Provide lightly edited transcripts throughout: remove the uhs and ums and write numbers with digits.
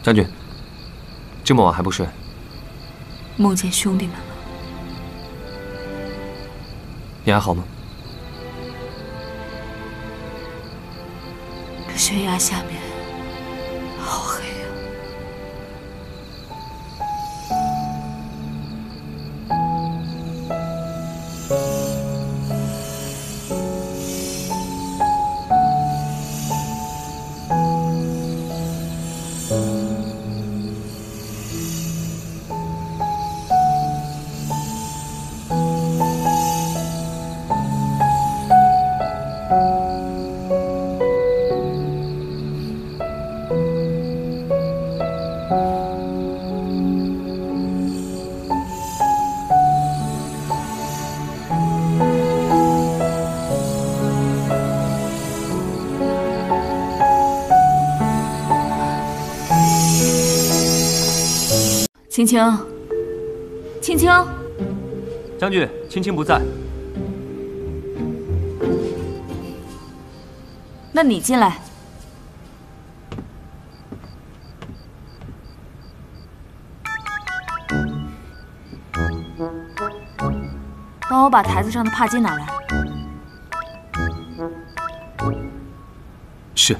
将军，这么晚还不睡？ 梦见兄弟们了。 你还好吗？ 这悬崖下面好黑啊！青青，青青， 将军，青青不在。 那你进来。帮我把台子上的帕巾拿来。 是。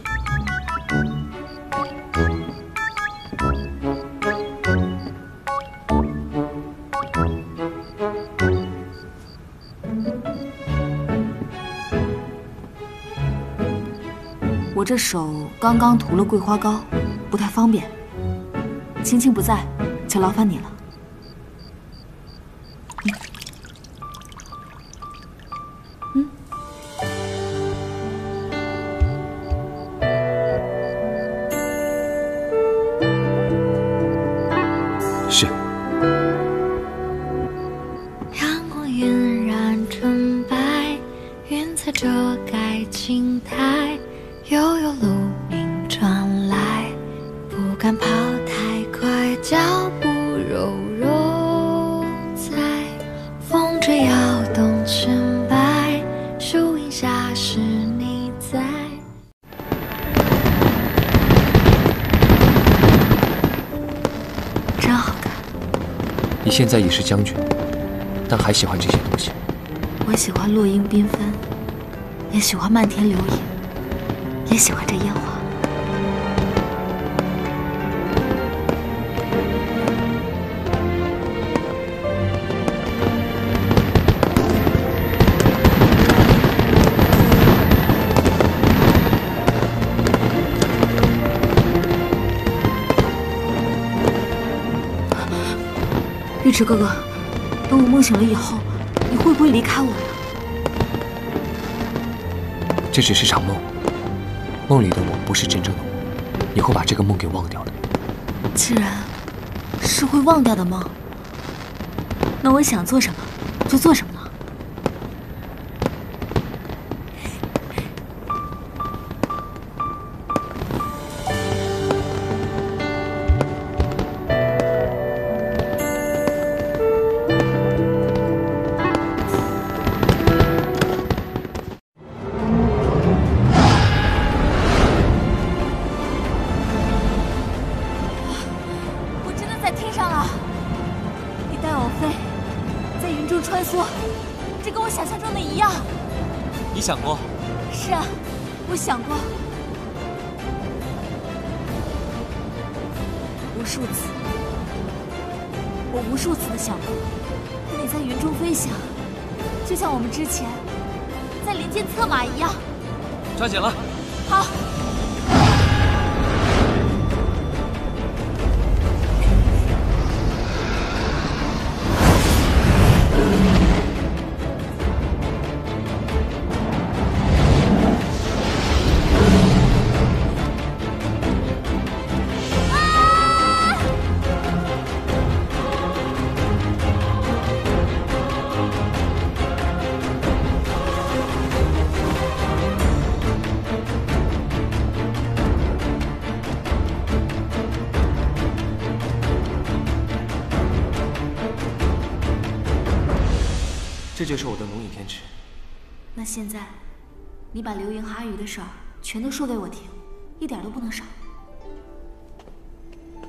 我这手刚刚涂了桂花膏，不太方便。青青不在，就劳烦你了。 是。 阳光晕染纯白，云彩遮盖青苔。悠悠鹿鸣传来，不敢跑太快，脚步柔柔在风吹摇动裙摆，树荫下是你在。真好看。 你现在也是将军，但还喜欢这些东西。 我喜欢落英缤纷，也喜欢漫天流萤。也喜欢这烟花。尉迟哥哥，等我梦醒了以后，你会不会离开我呀？ 这只是场梦。梦里的我不是真正的我，你会把这个梦给忘掉的。 既然是会忘掉的梦，那我想做什么就做什么呢？ 你想过？ 是啊，我想过无数次，我无数次的想过跟你在云中飞翔，就像我们之前在林间策马一样。 抓紧了。 好。 这就是我的龙影天池。 那现在，你把流萤哈鱼的事儿全都说给我听，一点都不能少。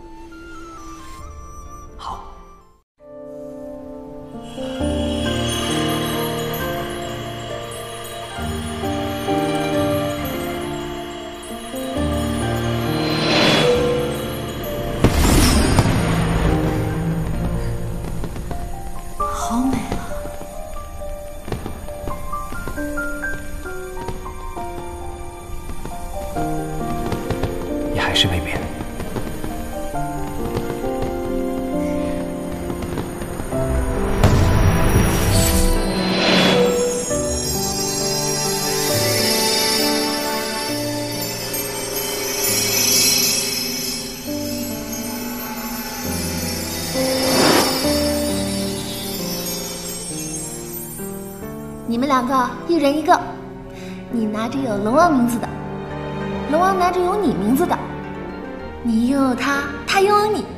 你们2个一人一个，你拿着有龙王名字的，龙王拿着有你名字的，你拥有他，他拥有你。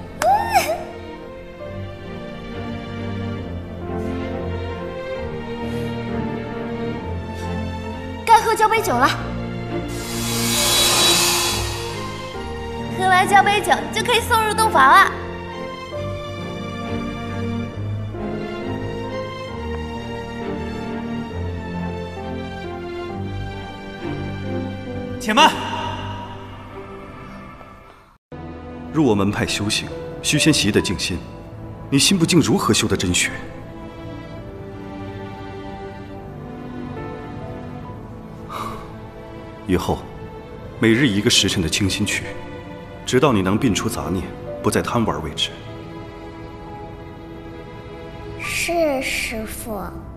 该喝交杯酒了，喝完交杯酒就可以送入洞房了。 且慢！ 入我门派修行，须先习得静心。你心不静，如何修得真学？以后，每日1个时辰的清心曲，直到你能摒除杂念，不再贪玩为止。 是师父。